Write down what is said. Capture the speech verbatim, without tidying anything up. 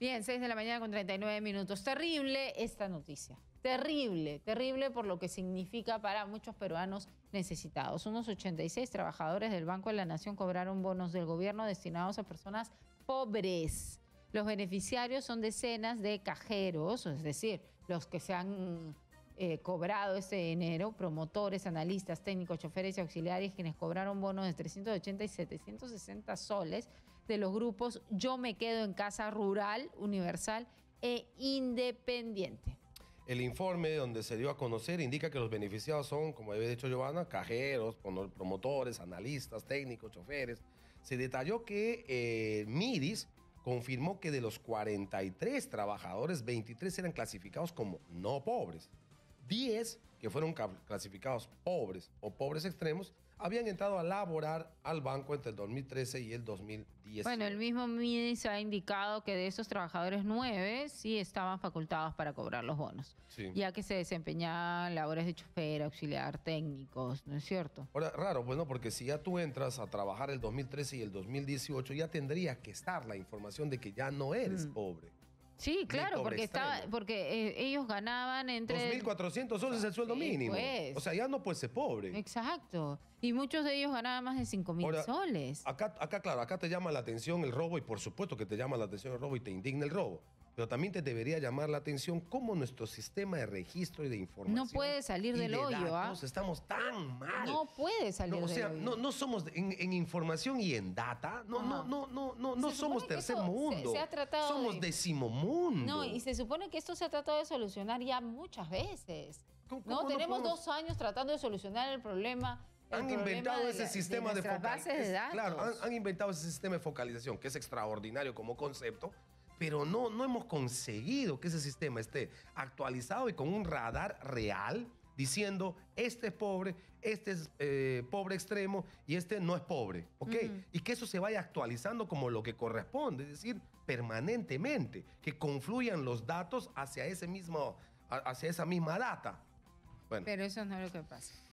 Bien, seis de la mañana con treinta y nueve minutos. Terrible esta noticia. Terrible, terrible por lo que significa para muchos peruanos necesitados. Unos ochenta y seis trabajadores del Banco de la Nación cobraron bonos del gobierno destinados a personas pobres. Los beneficiarios son decenas de cajeros, es decir, los que se han eh, cobrado este dinero, promotores, analistas, técnicos, choferes y auxiliares, quienes cobraron bonos de trescientos ochenta y setecientos sesenta soles de los grupos Yo Me Quedo en Casa Rural, Universal e Independiente. El informe donde se dio a conocer indica que los beneficiados son, como había dicho Giovanna, cajeros, promotores, analistas, técnicos, choferes. Se detalló que eh, Midis confirmó que de los cuarenta y tres trabajadores, veintitrés eran clasificados como no pobres. diez que fueron clasificados pobres o pobres extremos habían entrado a laborar al banco entre el dos mil trece y el dos mil diez. Bueno, el mismo Midis ha indicado que de esos trabajadores, nueve sí estaban facultados para cobrar los bonos, sí, ya que se desempeñaban labores de chofer, auxiliar, técnicos, ¿no es cierto? Ahora, raro, pues no, porque si ya tú entras a trabajar el dos mil trece y el dos mil dieciocho, ya tendría que estar la información de que ya no eres mm. pobre. Sí, claro, porque estaba, porque eh, ellos ganaban entre... dos mil cuatrocientos soles es el sueldo sí, mínimo. Pues. O sea, ya no puedes ser pobre. Exacto. Y muchos de ellos ganaban más de cinco mil soles. Acá, acá, claro, acá te llama la atención el robo y por supuesto que te llama la atención el robo y te indigna el robo. Pero también te debería llamar la atención cómo nuestro sistema de registro y de información... No puede salir del hoyo, ¿ah? ¿eh? Estamos tan mal. No puede salir no, o sea, del hoyo. No, no somos en, en información y en data. No, no, no, no, no, no somos tercer mundo. Se, se ha tratado somos de... decimomundo. No, y se supone que esto se ha tratado de solucionar ya muchas veces. ¿Cómo, no, cómo tenemos no podemos... dos años tratando de solucionar el problema. Han inventado ese la, sistema de, de focalización. Claro, han, han inventado ese sistema de focalización que es extraordinario como concepto, pero no, no hemos conseguido que ese sistema esté actualizado y con un radar real diciendo este es pobre, este es eh, pobre extremo y este no es pobre, ¿ok? Uh-huh. Y que eso se vaya actualizando como lo que corresponde, es decir, permanentemente, que confluyan los datos hacia, ese mismo, hacia esa misma data. Bueno. Pero eso no es lo que pasa.